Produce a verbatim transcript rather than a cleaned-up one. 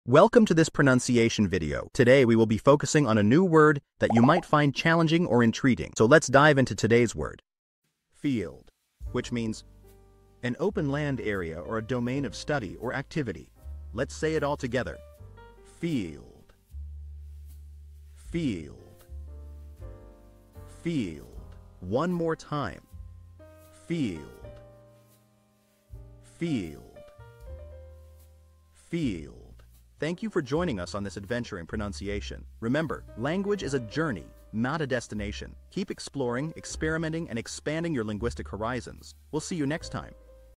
Welcome to this pronunciation video. Today we will be focusing on a new word that you might find challenging or intriguing. So let's dive into today's word. Field, which means an open land area or a domain of study or activity. Let's say it all together. Field. Field. Field. One more time. Field. Field. Field. Thank you for joining us on this adventure in pronunciation. Remember, language is a journey, not a destination. Keep exploring, experimenting, and expanding your linguistic horizons. We'll see you next time.